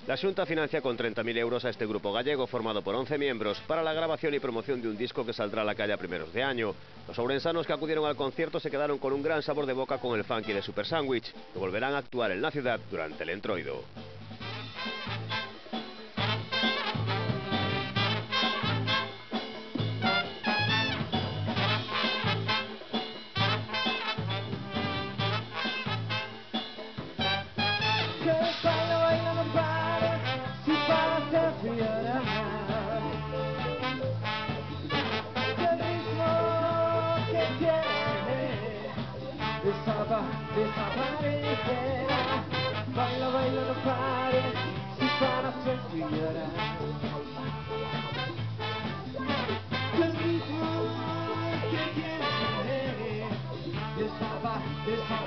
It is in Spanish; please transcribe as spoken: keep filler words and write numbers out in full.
La Xunta financia con treinta mil euros a este grupo gallego formado por once miembros para la grabación y promoción de un disco que saldrá a la calle a primeros de año. Los ourensanos que acudieron al concierto se quedaron con un gran sabor de boca con el funky de Super Sandwich, que volverán a actuar en la ciudad durante el Entroido. Desaparecerá, baila, baila, no pare, si para siempre llorar. El ritmo que tiene, desapa, desapa.